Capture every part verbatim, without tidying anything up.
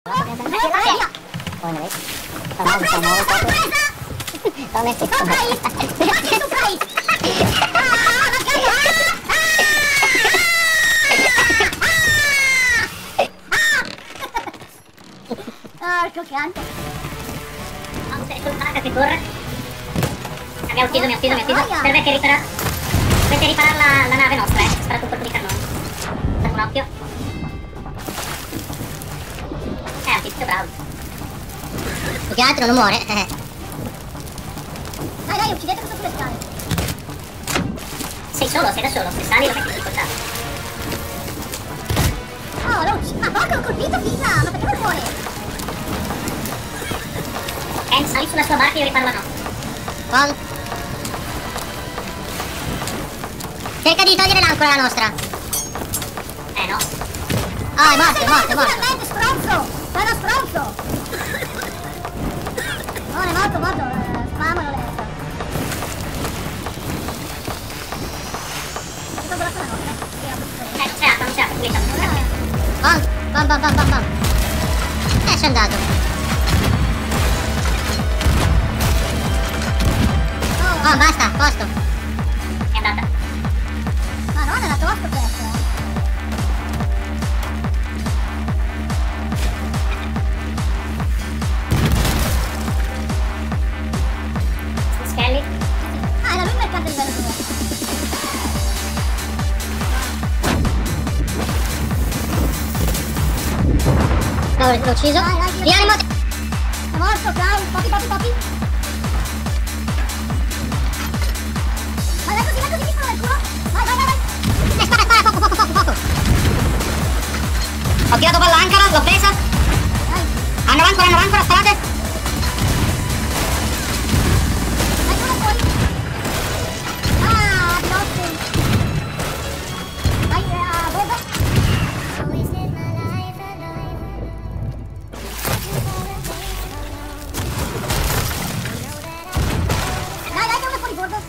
Ah, croccante. No, sei sul H che corre. Mi ha ucciso, mi ha ucciso, mi ha ucciso. Serve che ripara... Dovete riparare la, la nave nostra, eh. Sparato un colpo di cannone. Date un occhio. Eh, è un tizio bravo. Più che altro non muore. Dai, dai, uccidete questo sulle scale. Sei solo, sei da solo. Se sali lo metti in difficoltà. Oh, l'ho ucciso. Ma poco, l'ho colpito, figa. Ma perché non muore? Ken, sali sulla sua barca e io riparo la no. Con. Cerca di togliere l'ancora la nostra. Eh no. Ah, è morto, è morto, è morto. Finalmente, stronzo! Fai uno stronzo! No, è morto, morto. Eh, spamalo adesso. Sto con la nostra. Eh, non c'è acqua, non c'è acqua, pulita. Bam, bam, bam, bam, bam, bam. Eh, c'è andato. Oh, basta, posto. È andata. Ma non era troppo questo, eh. Skelly. Ah, era lui il mercato di bello due. No, l'ho ucciso. Dai, dai, Via le moto. È morto, ciao. Popi, popi, popi. Vai, vai così, vai così, piccolo nel culo. Vai, vai, vai, vai. Eh, spara, spara, poco, poco, poco, poco. Ho tirato palla ancora, l'ho presa. Vai. Hanno ancora, hanno ancora, sparate. Vai, culo fuori. Ah, notte. Vai, eh, a bordo. Dai, dai, che uno fuori bordo.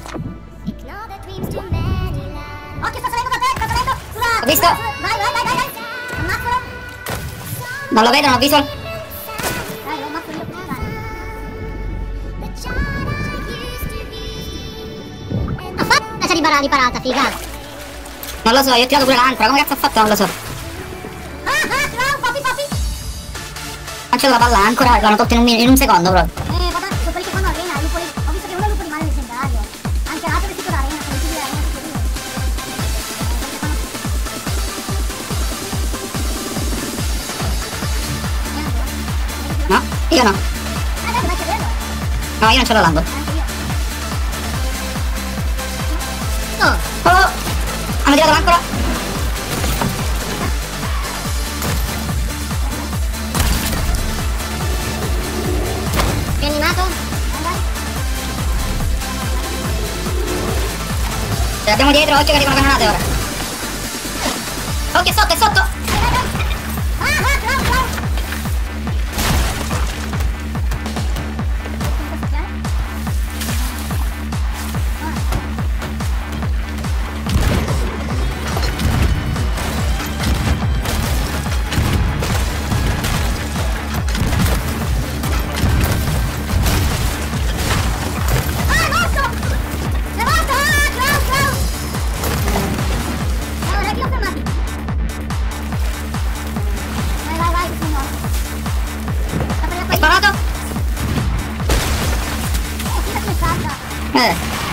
Occhio, sta salendo da te, sta salendo. Sulla... Ho visto. Vai, vai, vai, vai, vai. Ammazzalo. Non lo vedo, non ho visual. Dai, lo ammazzo io prima. Ha fatto una ripara- riparata, figa. Non lo so, io ho tirato pure l'ancora, come cazzo ho fatto? Non lo so. Ah, ah, ciao, popi, popi. Faccio la palla ancora, l'hanno tolto in un, in un secondo proprio. Eh, guarda, sono quelli che fanno arena, lupo di... ho visto che uno è lupo di mare leggendario. Anche l'altro è vestito da arena, sono vestiti da arena tutti e due. No? Io no. Ah, dai, dov'è che vedo? No, io non ce l'ho l'angolo. Anche io. Oh, oh, hanno tirato l'ancora. È animato? Ce l'abbiamo dietro, occhio che arrivano cannonate ora. Occhio, è sotto, è sotto. Ah, ah, ciao, ciao. Ah, è morto! È morto! Ah, ciao, ciao! No, non è che l'ho fermati. Vai, vai, vai, sono morto. Sta per la Hai sparato? Eh, tira come salta. Eh,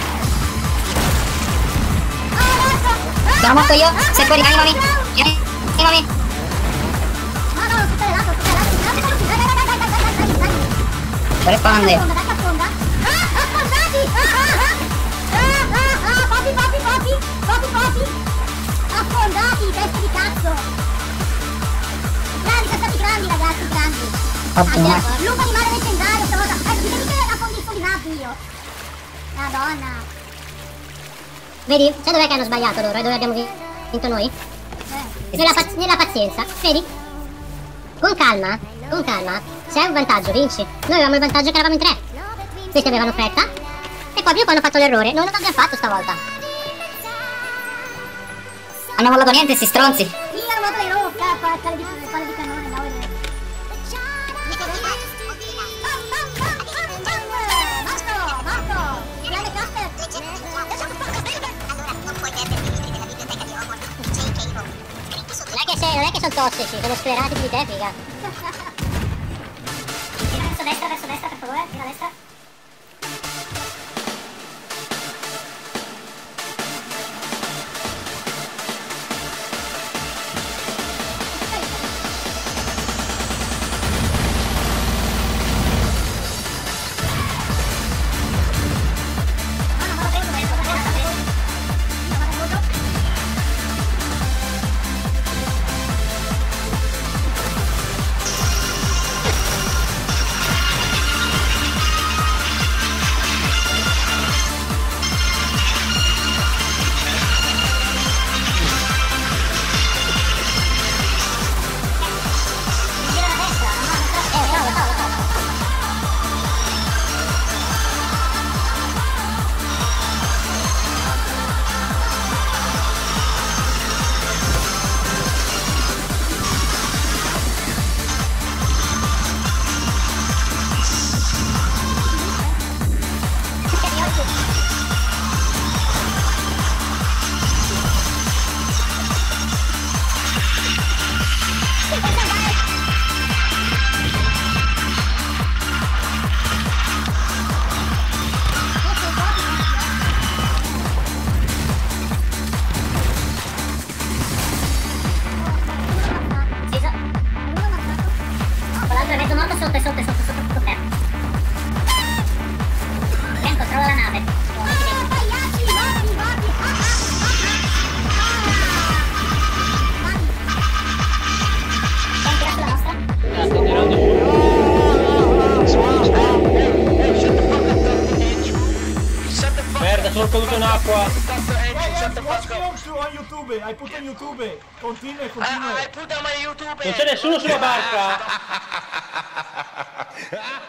Ah, è morto! Ah, sono morto io. ah, Sei fuori, ah, animami. ciao. Animami. No, no, tutto è lato, tutto è lato. Dai, dai, dai, dai, dai, dai, dai, dai, dai, dai. Sto respawnando io. Affonda, dai, affonda. Ah, affondati! Ah, ah, ah. Ah, ah, ah, popi, popi, popi. Popi, popi. Affondati, testa di cazzo. Grandi, sono stati grandi, ragazzi, grandi. Ottimo. Ah, lupo di mare leggendario, stavolta. Ecco, ditemi che affondi il fulminato io. Madonna. Vedi? Sai dov'è che hanno sbagliato loro e dove abbiamo vinto noi? Eh. Nella, paz- nella pazienza, vedi? Con calma, con calma. Se hai un vantaggio, vinci. Noi avevamo il vantaggio che eravamo in tre. Questi avevano fretta. E poi più hanno fatto l'errore. Non l'abbiamo fatto stavolta. Hanno mollato niente, sti stronzi. Io hanno moto le rocca, palle di, palle di cannone, no, vedete. sono tossici, sono sclerati più di te, figa. Tira verso destra, verso destra, per favore, tira a destra. Merda, sono caduto in acqua. On YouTube, hai put on YouTube. Continua e continua. Non c'è nessuno sulla barca.